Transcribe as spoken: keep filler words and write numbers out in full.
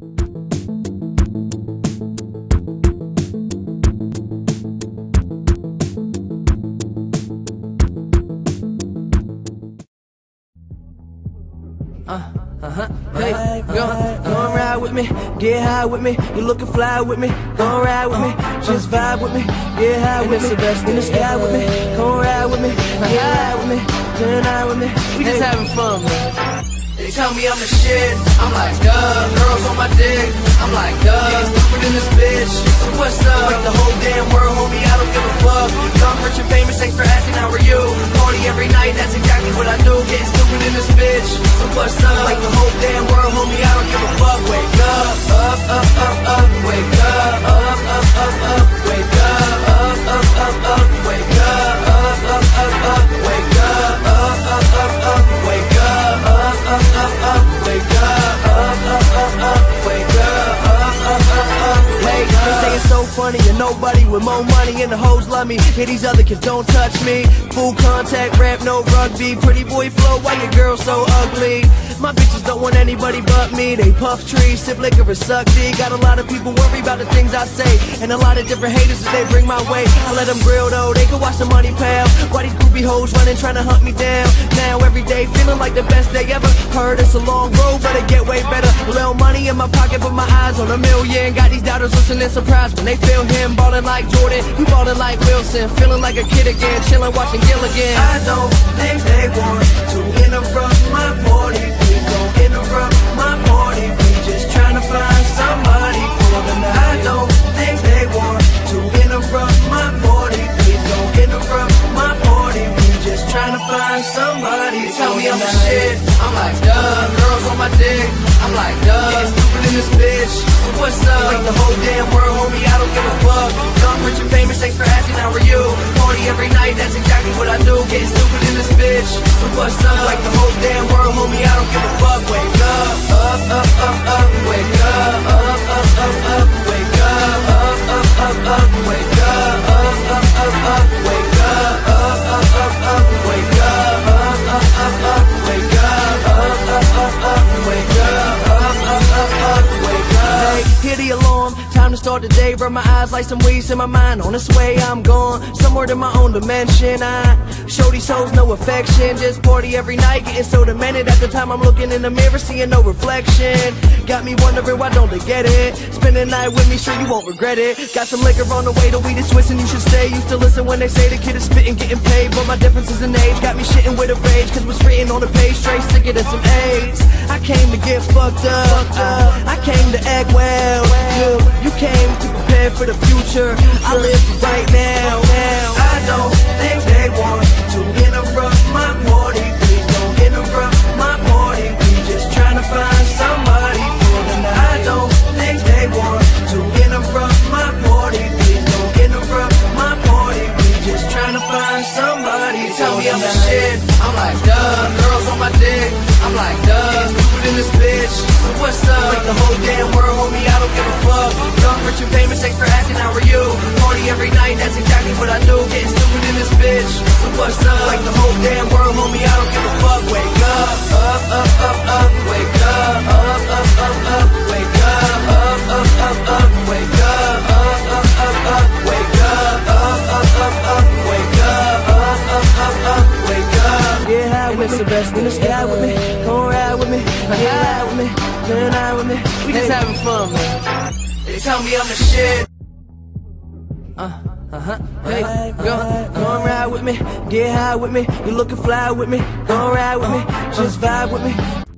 Uh, uh-huh, hey, go, go and ride with me, get high with me, you looking fly with me, go and ride with me, just vibe with me, get high with me, in the sky with me, go and ride with me, get high with me, turn high with me, we just having fun, man. They tell me I'm the shit, I'm like, duh, girls on my dick, I'm like, duh, getting stupid in this bitch, so what's up, like the whole damn world, homie, I don't give a fuck, young, rich and famous, thanks for asking, how are you, party every night, that's exactly what I do, getting stupid in this bitch, so what's up, like the whole damn world, homie, I don't give a fuck, wake up, up, up, up, up, wake up, up, up, up, up, wake up, up, up, up, up, wake up, up, up, up, up, wake up, up, up, up, up, wake up, up, up, up, up, wake up, up, up, up, up, wake up, up, up, up, up, wake up. They say it's so funny and nobody with more money and the hoes love me. Hear these other kids don't touch me. Full contact rap, no rugby. Pretty boy flow, why your girl so ugly? My bitches don't want anybody but me. They puff trees, sip liquor and suck D. Got a lot of people worry about the things I say, and a lot of different haters that they bring my way. I let them grill though, they can watch the money pal. Why these groupie hoes running, trying to hunt me down? Now every day feeling like the best day ever. Heard it's a long road, but it get way better. A little money in my pocket, but my eyes on a million. Got these doubters listening surprised when they feel him. Ballin' like Jordan, you ballin' like Wilson. Feeling like a kid again, chillin' watching Gilligan. I don't think they want to interrupt my party. Please don't interrupt my party. We just tryna find somebody for the night. I don't think they want to interrupt my party. Please don't interrupt my party. We just tryna find somebody. They tell me I'm the shit, I'm like, duh. Girls on my dick, I'm like, duh. Getting stupid in this bitch, so what's up? Like the whole damn world, homie, I don't give a fuck. Young, rich and famous, thanks for asking, how are you? Party every night, that's exactly what I do. Getting stupid in this bitch, so what's up? Like the whole damn world, homie, I don't give a fuck. Wake up, up, up, up, up, wake up, up, up, up, up, wake up, up, up, up, up, wake up, up, up, up, up, wake up, up, up, up, up, wake up, up, up, up, up, wake up, up, up, up, up, wake up, up, up, up, up, wake up. Hey, hear the alarm, time to start the day. Rub my eyes like some weeds in my mind. On this way, I'm gone, somewhere to my own dimension. I show these hoes no affection, just party every night, getting so demented. At the time I'm looking in the mirror, seeing no reflection. Got me wondering why don't they get it? Spend the night with me, sure you won't regret it. Got some liquor on the way, the weed is twisting, you should stay. Used to listen when they say the kid is spitting, getting paid, but my differences in age got me shitting with a rage. Cause what's written on the page, straight sicker than some AIDS. I came to get fucked up, uh, I came to act well. You, you came to prepare for the future, I live for right now. I don't think they want to interrupt my party. Please don't interrupt my party. We just tryna find somebody for the night. I don't think they want to interrupt my party. Please don't interrupt my party. We just tryna find somebody. Tell me I'm the shit, I'm like, duh. Girls on my dick, I'm like, duh. Getting stupid in this bitch, so what's up? Like the whole damn world, homie, I don't give a fuck. Young, rich and famous, thanks for asking, how are you? Party every night, that's exactly what I do. Getting stupid in this bitch, so what's up? Like the whole damn world, homie, I don't give a fuck. Wake up, up, up, up, up, wake up, up, up, up, up, wake up, up, up, up, up, wake up, up, up, up, up, wake up, up, up, up, up, wake up, up, up, up, up, wake up. Get high with me, the best in the sky with me, come ride with me, get high with me, turn high with me. We just having fun, man. They tell me I'm the shit. Uh, uh-huh, hey, go, go and ride with me, get high with me, you looking fly with me, go and ride with me, just vibe with me.